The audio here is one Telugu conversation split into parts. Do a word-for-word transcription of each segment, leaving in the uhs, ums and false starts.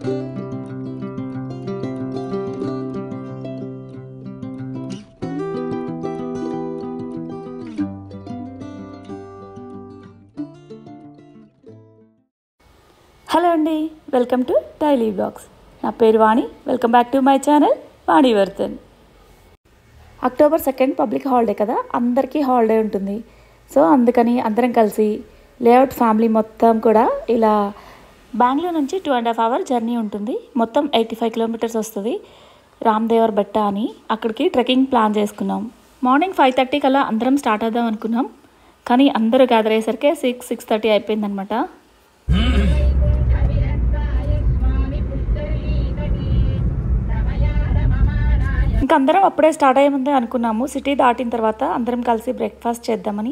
హలో అండి, వెల్కమ్ టు డైలీ బ్లాగ్స్. నా పేరు Vani. Welcome back to my channel Vani Vardhan. October second public holiday కదా, అందరికీ హాలిడే ఉంటుంది. సో అందుకని అందరం కలిసి లేఅవుట్ ఫ్యామిలీ మొత్తం కూడా ఇలా బెంగళూరు నుంచి two and half hour journey ఉంటుంది. మొత్తం ఎయిటీ ఫైవ్ కిలోమీటర్స్ వస్తుంది. రామ్దేవర్ బెట్ట అని అక్కడికి ట్రెక్కింగ్ ప్లాన్ చేసుకున్నాం. మార్నింగ్ ఫైవ్ థర్టీ కల్లా అందరం స్టార్ట్ అవుదాం అనుకున్నాం. కానీ అందరూ గ్యాదర్ అయ్యేసరికి సిక్స్ సిక్స్ థర్టీ అయిపోయిందనమాట. ఇంకా అందరం అప్పుడే స్టార్ట్ అయ్యే ముందే అనుకున్నాము సిటీ దాటిన తర్వాత అందరం కలిసి బ్రేక్ఫాస్ట్ చేద్దామని.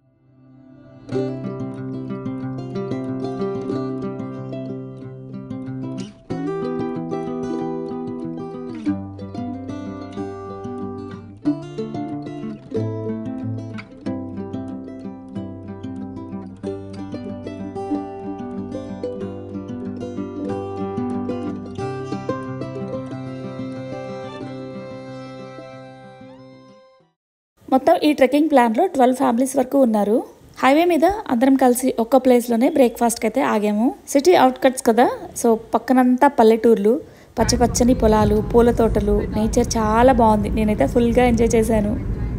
మొత్తం ఈ ట్రెక్కింగ్ ప్లాన్లో ట్వెల్వ్ ఫ్యామిలీస్ వరకు ఉన్నారు. హైవే మీద అందరం కలిసి ఒక్క ప్లేస్లోనే బ్రేక్ఫాస్ట్కి అయితే ఆగాము. సిటీ అవుట్కట్స్ కదా, సో పక్కనంతా పల్లెటూర్లు, పచ్చ పచ్చని పొలాలు, పూల తోటలు, నేచర్ చాలా బాగుంది. నేనైతే ఫుల్గా ఎంజాయ్ చేశాను.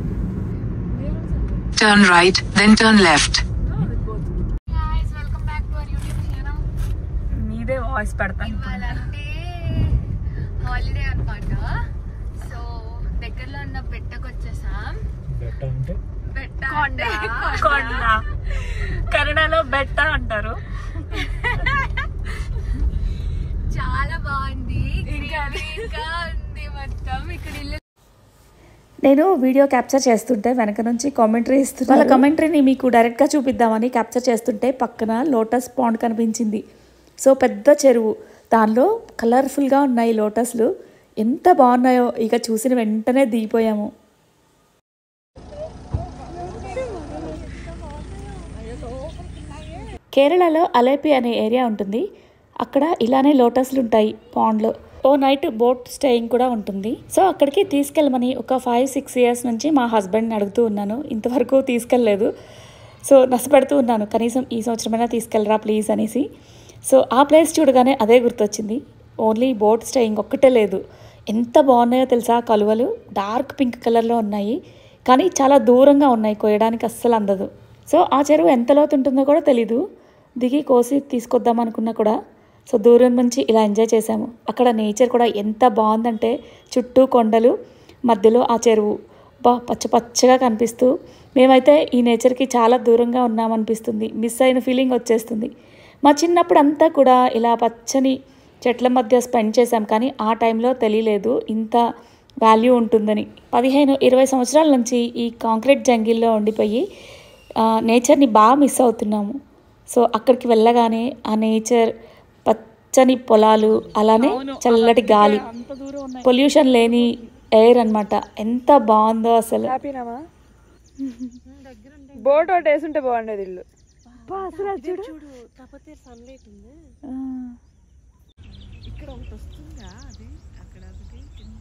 Turn right, then turn left. Guys, welcome back to our YouTube channel. నీదే వాయిస్ పెడతాను. ఇవాళంటే హాలిడే అన్నమాట. సో దగ్గరలో ఉన్న బెట్టకు వచ్చేసాం. బెట్ట అంటే బెట్ట అంటే కొండ, కన్నడలో బెట్ట అంటారు. చాలా బాగుంది, ఇంకా ఉంది మొత్తం ఇక్కడ ఇల్లు. నేను వీడియో క్యాప్చర్ చేస్తుంటే వెనక నుంచి కామెంటరీ ఇస్తున్నాను. వాళ్ళ కామెంటరీని మీకు డైరెక్ట్గా చూపిద్దామని క్యాప్చర్ చేస్తుంటే పక్కన లోటస్ పాండ్ కనిపించింది. సో పెద్ద చెరువు, దానిలో కలర్ఫుల్గా ఉన్నాయి లోటస్లు. ఎంత బాగున్నాయో ఇక చూసిన వెంటనే దిగిపోయాము. కేరళలో అలేపి అనే ఏరియా ఉంటుంది. అక్కడ ఇలానే లోటస్లు ఉంటాయి పాండ్లో. ఓ నైట్ బోట్ స్టేయింగ్ కూడా ఉంటుంది. సో అక్కడికి తీసుకెళ్ళమని ఒక ఫైవ్ సిక్స్ ఇయర్స్ నుంచి మా హస్బెండ్ని అడుగుతూ ఉన్నాను. ఇంతవరకు తీసుకెళ్ళలేదు. సో నష్టపెడుతూ ఉన్నాను, కనీసం ఈ సంవత్సరమైనా తీసుకెళ్ళరా ప్లీజ్ అనేసి. సో ఆ ప్లేస్ చూడగానే అదే గుర్తొచ్చింది. ఓన్లీ బోట్ స్టేయింగ్ ఒక్కటే లేదు. ఎంత బాగున్నాయో తెలుసా, కలువలు డార్క్ పింక్ కలర్లో ఉన్నాయి, కానీ చాలా దూరంగా ఉన్నాయి, కోయడానికి అస్సలు అందదు. సో ఆ చెరువు ఎంత లోతు ఉంటుందో కూడా తెలీదు. దిగి కోసి తీసుకొద్దాం అనుకున్నా కూడా సో దూరం నుంచి ఇలా ఎంజాయ్ చేసాము. అక్కడ నేచర్ కూడా ఎంత బాగుందంటే చుట్టూ కొండలు, మధ్యలో ఆ చెరువు, బా పచ్చ పచ్చగా కనిపిస్తూ మేమైతే ఈ నేచర్కి చాలా దూరంగా ఉన్నామనిపిస్తుంది. మిస్ అయిన ఫీలింగ్ వచ్చేస్తుంది. మా చిన్నప్పుడు అంతా కూడా ఇలా పచ్చని చెట్ల మధ్య స్పెండ్ చేసాం, కానీ ఆ టైంలో తెలియలేదు ఇంత వాల్యూ ఉంటుందని. పదిహేను ఇరవై సంవత్సరాల నుంచి ఈ కాంక్రీట్ జంగిల్లో ఉండిపోయి నేచర్ని బాగా మిస్ అవుతున్నాము. సో అక్కడికి వెళ్ళగానే ఆ నేచర్, పచ్చని పొలాలు, అలానే చల్లటి గాలి, పొల్యూషన్ లేని ఎయిర్ అన్నమాట. ఎంత బాగుందో అసలు. బోట్ ఒకటి వేసుంటే బాగుండేది ఇల్లు. ఇక్కడ ఒకటి వస్తుందా, అది అక్కడ ఒకటి కింద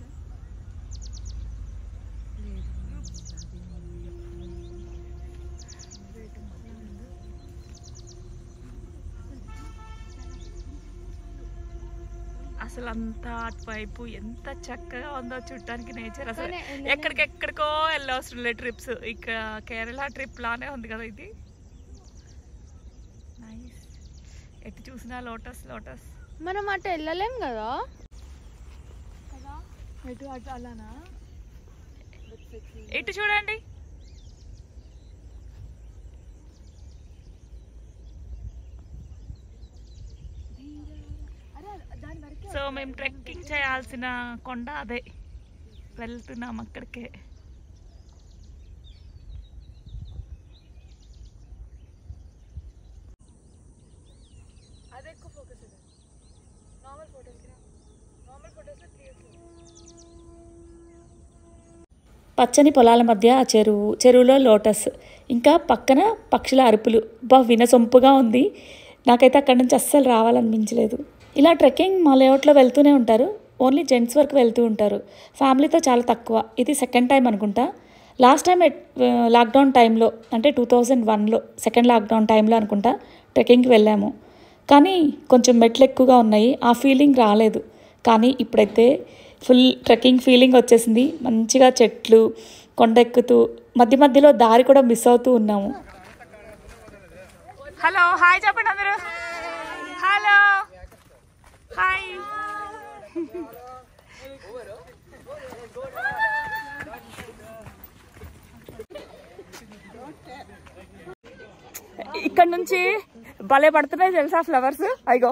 అసలు అంతా అటువైపు ఎంత చక్కగా ఉందో చూడటానికి నేచర్. అసలు ఎక్కడికెక్కడికో వెళ్ళవసరం ట్రిప్స్, ఇక కేరళ ట్రిప్ లానే ఉంది కదా ఇది. నైస్. ఎటు చూసినా లోటస్ లోటస్. మనం అటు వెళ్ళలేం కదా. ఎటు అటు అలానా? ఎటు చూడండి. సో మేము ట్రెక్కింగ్ చేయాల్సిన కొండ అదే, వెళ్తున్నాం అక్కడికే. పచ్చని పొలాల మధ్య ఆ చెరువు, చెరువులో లోటస్, ఇంకా పక్కన పక్షుల అరుపులు. బా వినసొంపుగా ఉంది. నాకైతే అక్కడి నుంచి అస్సలు రావాలనిపించలేదు. ఇలా ట్రెక్కింగ్ మా లేఅవుట్లో వెళ్తూనే ఉంటారు. ఓన్లీ జెంట్స్ వరకు వెళ్తూ ఉంటారు. ఫ్యామిలీతో చాలా తక్కువ. ఇది సెకండ్ టైం అనుకుంటా. లాస్ట్ టైం లాక్డౌన్ టైంలో అంటే టూ థౌజండ్ వన్లో సెకండ్ లాక్డౌన్ టైంలో అనుకుంటా ట్రెక్కింగ్కి వెళ్ళాము. కానీ కొంచెం మెట్లు ఎక్కువగా ఉన్నాయి, ఆ ఫీలింగ్ రాలేదు. కానీ ఇప్పుడైతే ఫుల్ ట్రెక్కింగ్ ఫీలింగ్ వచ్చేసింది. మంచిగా చెట్లు కొండ ఎక్కుతూ మధ్య మధ్యలో దారి కూడా మిస్ అవుతూ ఉన్నాము. హలో హాయ్ చెప్పండి అందరూ. Hello hi. ఇక్కడ నుంచి భలే పడుతున్నాయి తెలుసా ఫ్లవర్స్. అయిగో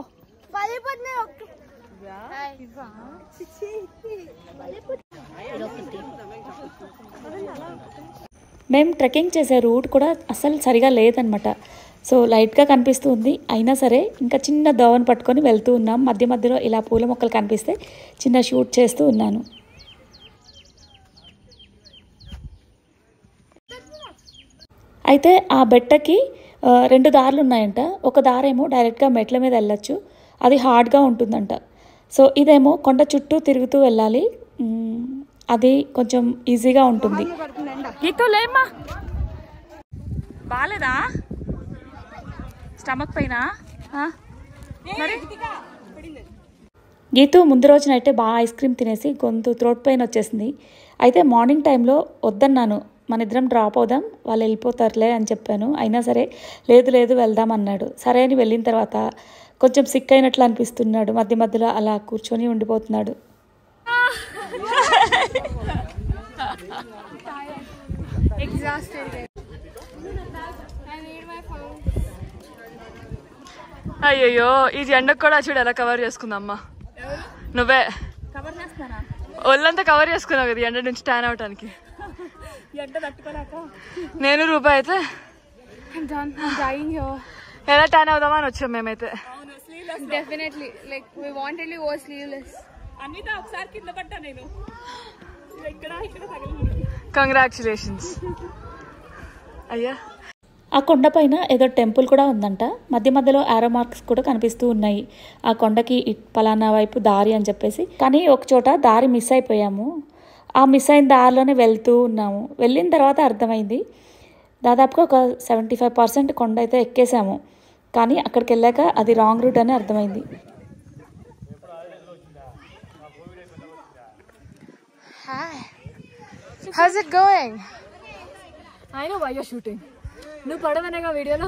మేము ట్రెక్కింగ్ చేసే రూట్ కూడా అసలు సరిగా లేదనమాట. సో లైట్గా కనిపిస్తుంది, అయినా సరే ఇంకా చిన్న దోవను పట్టుకొని వెళ్తూ ఉన్నాం. మధ్య మధ్యలో ఇలా పూల మొక్కలు కనిపిస్తే చిన్న షూట్ చేస్తూ ఉన్నాను. అయితే ఆ బెట్టకి రెండు దారులు ఉన్నాయంట. ఒక దారేమో డైరెక్ట్గా మెట్ల మీద వెళ్ళచ్చు, అది హార్డ్గా ఉంటుందంట. సో ఇదేమో కొండ చుట్టూ తిరుగుతూ వెళ్ళాలి, అది కొంచెం ఈజీగా ఉంటుంది. లేమ్మా బాలేదా స్టమక్ పైన? మరి గీతు ముందు రోజునైతే బాగా ఐస్ క్రీమ్ తినేసి గొంతు త్రోట్ పెయిన్ వచ్చేసింది. అయితే మార్నింగ్ టైంలో వద్దన్నాను, మన ఇద్దరం డ్రాప్ అవుదాం, వాళ్ళు వెళ్ళిపోతారులే అని చెప్పాను. అయినా సరే లేదు లేదు వెళ్దాం అన్నాడు. సరే అని వెళ్ళిన తర్వాత కొంచెం సిక్ అయినట్లు అనిపిస్తున్నాడు. మధ్య మధ్యలో అలా కూర్చొని ఉండిపోతున్నాడు. అయ్యయ్యో ఈ ఎండకు కూడా చూడు ఎలా కవర్ చేసుకుందమ్మా. నువ్వే ఒళ్ళంతా కవర్ చేసుకున్నావు కదా ఎండ నుంచి ట్యాన్ అవటానికి. నేను రూపాయి అయితే ఎలా ట్యాన్ అవుదామా అని వచ్చాం మేమైతే. Definitely like we wanted to go sleeveless. Anita ఒకసారి కింద పడ్డా నేను. కంగ్రాచులేషన్స్ అయ్యా. ఆ కొండపైన ఏదో టెంపుల్ కూడా ఉందంట. మధ్య మధ్యలో ఆరో మార్క్స్ కూడా కనిపిస్తూ ఉన్నాయి, ఆ కొండకి పలానా వైపు దారి అని చెప్పేసి. కానీ ఒక చోట దారి మిస్ అయిపోయాము. ఆ మిస్ అయిన దారిలోనే వెళ్తూ ఉన్నాము. వెళ్ళిన తర్వాత అర్థమైంది దాదాపుగా ఒక సెవెంటీ ఫైవ్ పర్సెంట్ కొండ అయితే ఎక్కేసాము. కానీ అక్కడికి వెళ్ళాక అది రాంగ్ రూట్ అని అర్థమైంది. How's it going? I know why you're shooting. నువ్వు పడవనేగా వీడియోలో.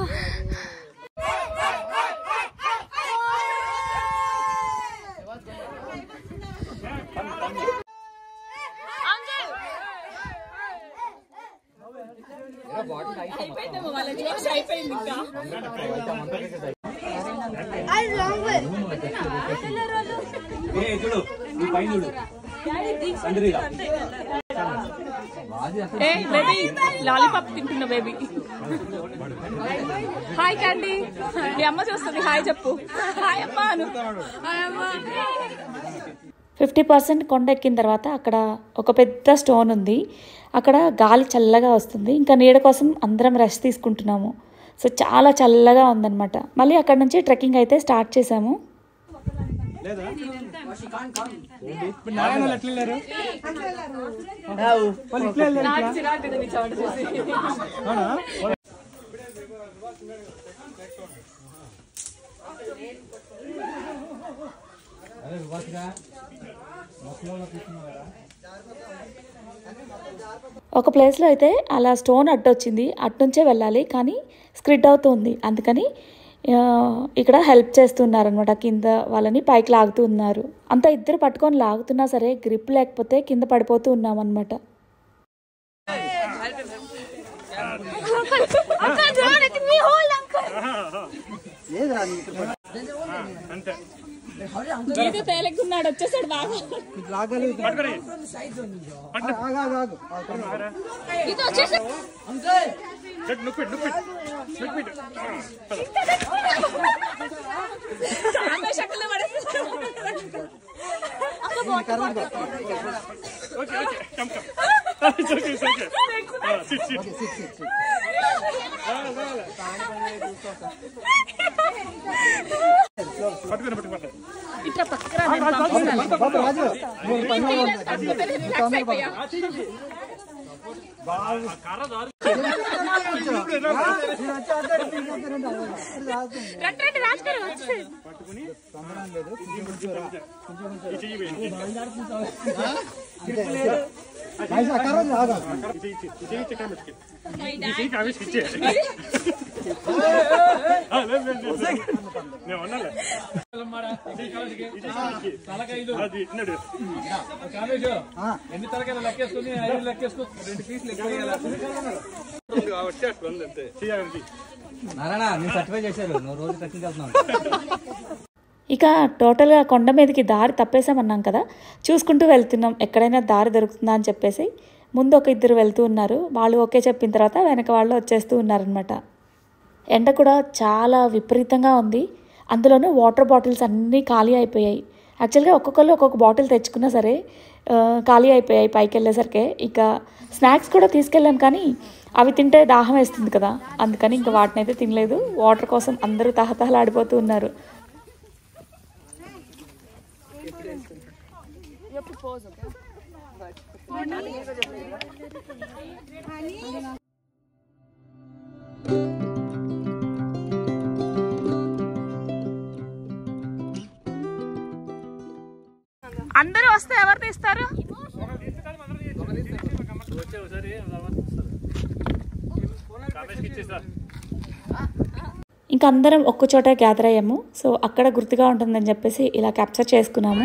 లాలీపాప్ తింటున్నా బేబీ. హాయ్ క్యాండీ, మీ అమ్మ చూస్తుంది, హాయ్ చెప్పు. హాయ్ అమ్మా. ఫిఫ్టీ పర్సెంట్ కొండ ఎక్కిన తర్వాత అక్కడ ఒక పెద్ద స్టోన్ ఉంది. అక్కడ గాలి చల్లగా వస్తుంది. ఇంకా నీడ కోసం అందరం రెస్ట్ తీసుకుంటున్నాము. సో చాలా చల్లగా ఉందన్నమాట. మళ్ళీ అక్కడ నుంచి ట్రెక్కింగ్ అయితే స్టార్ట్ చేసాము. ఒక ప్లేస్లో అయితే అలా స్టోన్ అడ్డొచ్చింది, అట్నుంచే వెళ్ళాలి కానీ స్క్రిడ్ అవుతుంది. అందుకని ఇక్కడ హెల్ప్ చేస్తున్నారనమాట, కింద వాళ్ళని పైకి లాగుతూ ఉన్నారు. అంతా ఇద్దరు పట్టుకొని లాగుతున్నా సరే గ్రిప్ లేకపోతే కింద పడిపోతూ ఉన్నామన్నమాట. తేలికున్నాడు, వచ్చేసాడు బాగా. పట్టుకుని పట్టుకుంటా ఎన్ని తలకాయలు లెక్కేసుకుని ఐదు లెక్కేసుకుని రెండు పీసులు నారాయణ నేను సర్టిఫై చేశారు నువ్వు రోజు ట్రెక్కింగ్ వెళ్తున్నావు. ఇక టోటల్గా కొండ మీదకి దారి తప్పేసామన్నాం కదా, చూసుకుంటూ వెళ్తున్నాం ఎక్కడైనా దారి దొరుకుతుందా అని చెప్పేసి. ముందు ఒక ఇద్దరు వెళ్తూ ఉన్నారు, వాళ్ళు ఓకే చెప్పిన తర్వాత వెనక వాళ్ళు వచ్చేస్తూ ఉన్నారనమాట. ఎండ కూడా చాలా విపరీతంగా ఉంది, అందులోనూ వాటర్ బాటిల్స్ అన్నీ ఖాళీ అయిపోయాయి. యాక్చువల్గా ఒక్కొక్కరు ఒక్కొక్క బాటిల్ తెచ్చుకున్నా సరే ఖాళీ అయిపోయాయి పైకి వెళ్ళేసరికి. ఇక స్నాక్స్ కూడా తీసుకెళ్ళాం కానీ అవి తింటే దాహం వేస్తుంది కదా, అందుకని ఇంకా వాటిని అయితే తినలేదు. వాటర్ కోసం అందరూ తహతహలాడిపోతూ ఉన్నారు. అందరూ వస్తే ఎవరు తీస్తారు? ఇంకా అందరం ఒక్క చోట గ్యాదర్ అయ్యాము. సో అక్కడ గుర్తుగా ఉంటుందని చెప్పేసి ఇలా క్యాప్చర్ చేసుకున్నాము.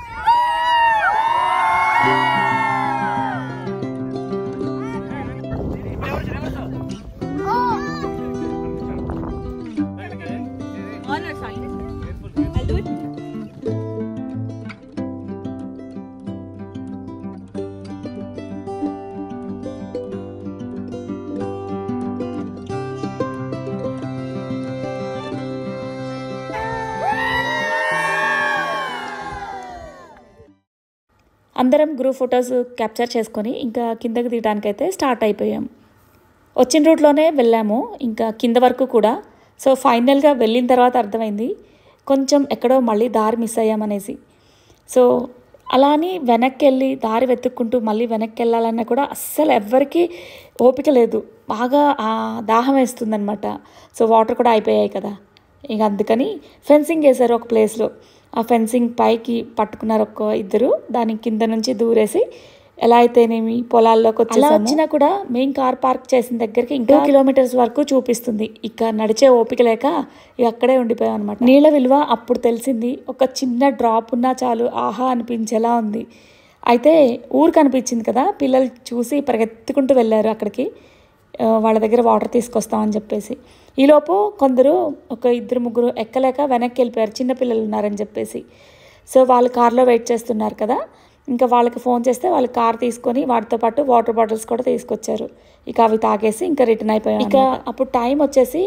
అందరం గ్రూప్ ఫొటోస్ క్యాప్చర్ చేసుకొని ఇంకా కిందకి దిగడానికైతే స్టార్ట్ అయిపోయాం. వచ్చిన రూట్లోనే వెళ్ళాము ఇంకా కింద వరకు కూడా. సో ఫైనల్గా వెళ్ళిన తర్వాత అర్థమైంది కొంచెం ఎక్కడో మళ్ళీ దారి మిస్ అయ్యామనేసి. సో అలా అని వెనక్కి వెళ్ళి దారి వెతుక్కుంటూ మళ్ళీ వెనక్కి వెళ్ళాలన్నా కూడా అస్సలు ఎవ్వరికీ ఓపిక లేదు, బాగా దాహం వేస్తుందనమాట. సో వాటర్ కూడా అయిపోయాయి కదా, ఇక అందుకని ఫెన్సింగ్ వేశారు ఒక ప్లేస్లో. ఆ ఫెన్సింగ్ పైకి పట్టుకున్నారు ఒక్క ఇద్దరు, దాని కింద నుంచి దూరేసి ఎలా అయితేనేమి పొలాల్లోకి వచ్చేలా వచ్చినా కూడా మెయిన్ కార్ పార్క్ చేసిన దగ్గరికి ఇంకా కిలోమీటర్స్ వరకు చూపిస్తుంది. ఇక నడిచే ఓపిక లేక ఇక అక్కడే ఉండిపోయాం అనమాట. నీళ్ళ విలువ అప్పుడు తెలిసింది, ఒక చిన్న డ్రాప్ ఉన్నా చాలు ఆహా అనిపించేలా ఉంది. అయితే ఊరు కనిపించింది కదా, పిల్లలు చూసి పరిగెత్తుకుంటూ వెళ్ళారు అక్కడికి, వాళ్ళ దగ్గర వాటర్ తీసుకొస్తామని చెప్పేసి. ఈలోపు కొందరు ఒక ఇద్దరు ముగ్గురు ఎక్కలేక వెనక్కి వెళ్ళిపోయారు, చిన్నపిల్లలు ఉన్నారని చెప్పేసి. సో వాళ్ళు కార్లో వెయిట్ చేస్తున్నారు కదా, ఇంకా వాళ్ళకి ఫోన్ చేస్తే వాళ్ళు కార్ తీసుకొని వాటితో పాటు వాటర్ బాటిల్స్ కూడా తీసుకొచ్చారు. ఇక అవి తాగేసి ఇంకా రిటర్న్ అయిపోయాం. ఇక అప్పుడు టైం వచ్చేసి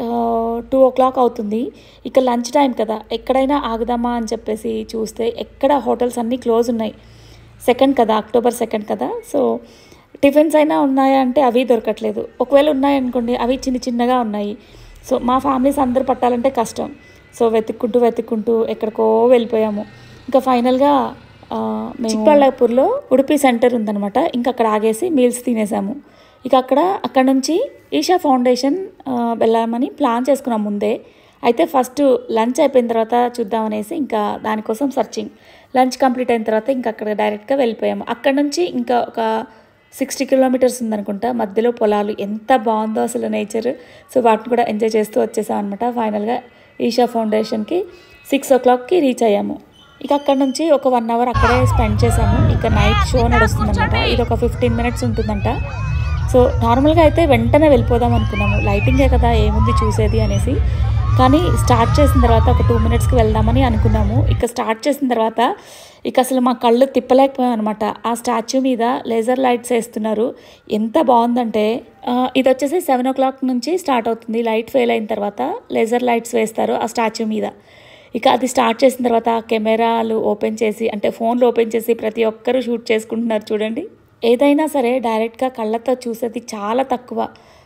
టూ ఓ క్లాక్ అవుతుంది. ఇక లంచ్ టైం కదా, ఎక్కడైనా ఆగుదామా అని చెప్పేసి చూస్తే ఎక్కడ హోటల్స్ అన్నీ క్లోజ్ ఉన్నాయి. సెకండ్ కదా, అక్టోబర్ సెకండ్ కదా. సో టిఫిన్స్ అయినా ఉన్నాయా అంటే అవి దొరకట్లేదు, ఒకవేళ ఉన్నాయనుకోండి అవి చిన్న చిన్నగా ఉన్నాయి. సో మా ఫ్యామిలీస్ అందరు పట్టాలంటే కష్టం. సో వెతుక్కుంటూ వెతుక్కుంటూ ఎక్కడికో వెళ్ళిపోయాము. ఇంకా ఫైనల్గా చిక్బళ్ళాపూర్లో ఉడిపి సెంటర్ ఉందనమాట, ఇంకా అక్కడ ఆగేసి మీల్స్ తినేసాము. ఇక అక్కడ అక్కడ నుంచి ఈషా ఫౌండేషన్ వెళ్ళామని ప్లాన్ చేసుకున్నాం ముందే. అయితే ఫస్ట్ లంచ్ అయిపోయిన తర్వాత చూద్దామనేసి ఇంకా దానికోసం సర్చింగ్. లంచ్ కంప్లీట్ అయిన తర్వాత ఇంకా అక్కడ డైరెక్ట్గా వెళ్ళిపోయాము. అక్కడ నుంచి ఇంకా ఒక సిక్స్టీ కిలోమీటర్స్ ఉందనుకుంటా, మధ్యలో పొలాలు, ఎంత బాగుందో అసలు నేచర్. సో వాటిని కూడా ఎంజాయ్ చేస్తూ వచ్చేసాం అనమాట. ఫైనల్గా ఈషా ఫౌండేషన్కి సిక్స్ ఓ క్లాక్కి రీచ్ అయ్యాము. ఇక అక్కడ నుంచి ఒక వన్ అవర్ అక్కడే స్పెండ్ చేసాము. ఇక నైట్ షో నడుస్తుందన్నమాట, ఇది ఒక ఫిఫ్టీన్ మినిట్స్ ఉంటుందంట. సో నార్మల్గా అయితే వెంటనే వెళ్ళిపోదాం అనుకున్నాము, లైటింగే కదా ఏముంది చూసేది అనేసి. కానీ స్టార్ట్ చేసిన తర్వాత ఒక టూ మినిట్స్కి వెళ్దామని అనుకున్నాము. ఇక స్టార్ట్ చేసిన తర్వాత ఇక అసలు మా కళ్ళు తిప్పలేకపోయాం అనమాట. ఆ స్టాచ్యూ మీద లేజర్ లైట్స్ వేస్తున్నారు, ఎంత బాగుందంటే. ఇది వచ్చేసి సెవెన్ ఓ క్లాక్ నుంచి స్టార్ట్ అవుతుంది. లైట్ ఫెయిల్ అయిన తర్వాత లేజర్ లైట్స్ వేస్తారు ఆ స్టాచ్యూ మీద. ఇక అది స్టార్ట్ చేసిన తర్వాత కెమెరాలు ఓపెన్ చేసి, అంటే ఫోన్లు ఓపెన్ చేసి ప్రతి ఒక్కరూ షూట్ చేసుకుంటున్నారు చూడండి. ఏదైనా సరే డైరెక్ట్గా కళ్ళతో చూసేది చాలా తక్కువ,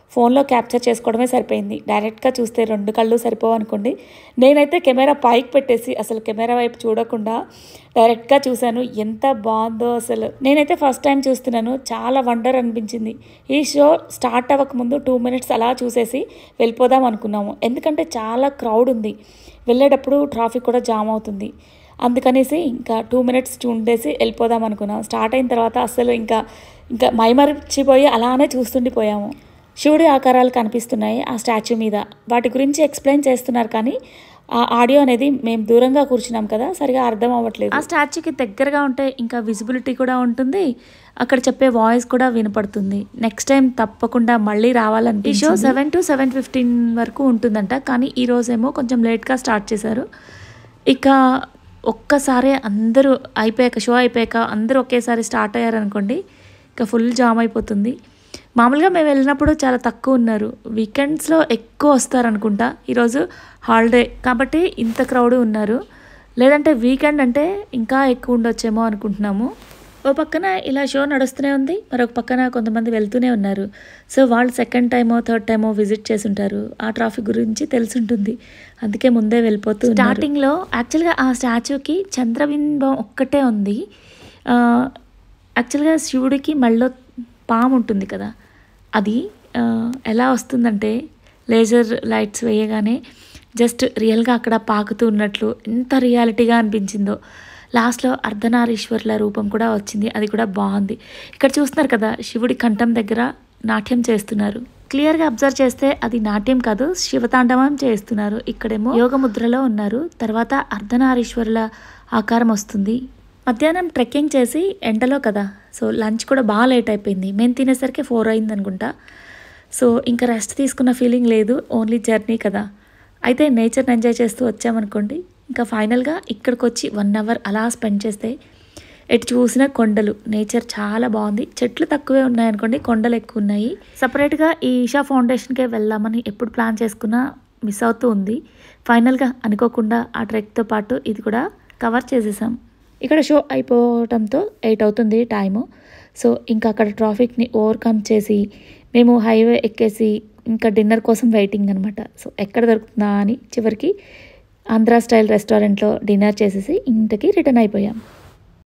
ఫోన్లో క్యాప్చర్ చేసుకోవడమే సరిపోయింది. డైరెక్ట్గా చూస్తే రెండు కళ్ళు సరిపోవు అనుకోండి. నేనైతే కెమెరా పైకి పెట్టేసి అసలు కెమెరా వైపు చూడకుండా డైరెక్ట్గా చూశాను. ఎంత బాగుందో అసలు. నేనైతే ఫస్ట్ టైం చూస్తున్నాను, చాలా వండర్ అనిపించింది. ఈ షో స్టార్ట్ అవ్వకముందు టూ మినిట్స్ అలా చూసేసి వెళ్ళిపోదాం అనుకున్నాము. ఎందుకంటే చాలా క్రౌడ్ ఉంది, వెళ్ళేటప్పుడు ట్రాఫిక్ కూడా జామ్ అవుతుంది. అందుకనేసి ఇంకా టూ మినిట్స్ ఉండేసి వెళ్ళిపోదాం అనుకున్నాం. స్టార్ట్ అయిన తర్వాత అసలు ఇంకా ఇంకా మైమరిచిపోయి అలానే చూస్తుండిపోయాము. శివుడి ఆకారాలు కనిపిస్తున్నాయి ఆ స్టాచ్యూ మీద. వాటి గురించి ఎక్స్ప్లెయిన్ చేస్తున్నారు, కానీ ఆ ఆడియో అనేది మేము దూరంగా కూర్చున్నాం కదా, సరిగా అర్థం అవ్వట్లేదు. ఆ స్టాచ్యూకి దగ్గరగా ఉంటే ఇంకా విజిబిలిటీ కూడా ఉంటుంది, అక్కడ చెప్పే వాయిస్ కూడా వినపడుతుంది. నెక్స్ట్ టైం తప్పకుండా మళ్ళీ రావాలని. ఈ show seven to seven fifteen వరకు ఉంటుందంట, కానీ ఈ రోజేమో కొంచెం లేట్గా స్టార్ట్ చేశారు. ఇక ఒక్కసారి అందరూ అయిపోయాక, షో అయిపోయాక అందరూ ఒకేసారి స్టార్ట్ అయ్యారనుకోండి, ఇక ఫుల్ జామ్ అయిపోతుంది. మామూలుగా మేము వెళ్ళినప్పుడు చాలా తక్కువ ఉన్నారు, వీకెండ్స్లో ఎక్కువ వస్తారనుకుంటా. ఈరోజు హాలిడే కాబట్టి ఇంత క్రౌడ్ ఉన్నారు, లేదంటే వీకెండ్ అంటే ఇంకా ఎక్కువ ఉండొచ్చేమో అనుకుంటున్నాము. ఓ పక్కన ఇలా షో నడుస్తూనే ఉంది, మరొక పక్కన కొంతమంది వెళ్తూనే ఉన్నారు. సో వాళ్ళు సెకండ్ టైమో థర్డ్ టైమో విజిట్ చేసి ఉంటారు, ఆ ట్రాఫిక్ గురించి తెలుసుంటుంది, అందుకే ముందే వెళ్ళిపోతూ. స్టార్టింగ్లో యాక్చువల్గా ఆ స్టాచ్యూకి చంద్రబింబం ఒక్కటే ఉంది. యాక్చువల్గా శివుడికి మళ్ళీ పాము ఉంటుంది కదా, అది ఎలా వస్తుందంటే లేజర్ లైట్స్ వేయగానే జస్ట్ రియల్గా అక్కడ పాకుతూ ఉన్నట్లు ఎంత రియాలిటీగా అనిపించిందో. లాస్ట్లో అర్ధనారీశ్వర్ల రూపం కూడా వచ్చింది, అది కూడా బాగుంది. ఇక్కడ చూస్తున్నారు కదా, శివుడి కంఠం దగ్గర నాట్యం చేస్తున్నారు. క్లియర్గా అబ్జర్వ్ చేస్తే అది నాట్యం కాదు, శివతాండవం చేస్తున్నారు. ఇక్కడేమో యోగ ముద్రలో ఉన్నారు. తర్వాత అర్ధనారీశ్వర్ల ఆకారం వస్తుంది. మధ్యాహ్నం ట్రెక్కింగ్ చేసి ఎండలో కదా, సో లంచ్ కూడా బాగా లేట్ అయిపోయింది. మేము తినేసరికి ఫోర్ అయింది అనుకుంటా. సో ఇంకా రెస్ట్ తీసుకున్న ఫీలింగ్ లేదు, ఓన్లీ జర్నీ కదా. అయితే నేచర్ని ఎంజాయ్ చేస్తూ వచ్చామనుకోండి, ఇంకా ఫైనల్గా ఇక్కడికి వచ్చి వన్ అవర్ అలా స్పెండ్ చేస్తే ఎటు చూసిన కొండలు, నేచర్ చాలా బాగుంది. చెట్లు తక్కువే ఉన్నాయనుకోండి, కొండలు ఎక్కువ ఉన్నాయి. సపరేట్గా ఈ ఈషా ఫౌండేషన్కే వెళ్దామని ఎప్పుడు ప్లాన్ చేసుకున్నా మిస్ అవుతూ ఉంది. ఫైనల్గా అనుకోకుండా ఆ ట్రెక్తో పాటు ఇది కూడా కవర్ చేసేసాం. ఇక్కడ షో అయిపోవడంతో ఎయిట్ అవుతుంది టైము. సో ఇంకా అక్కడ ట్రాఫిక్ని ఓవర్కమ్ చేసి మేము హైవే ఎక్కేసి ఇంకా డిన్నర్ కోసం వెయిటింగ్ అనమాట. సో ఎక్కడ దొరుకుతుందా అని చివరికి ఆంధ్రా స్టైల్ రెస్టారెంట్లో డిన్నర్ చేసేసి ఇంటికి రిటర్న్ అయిపోయాం.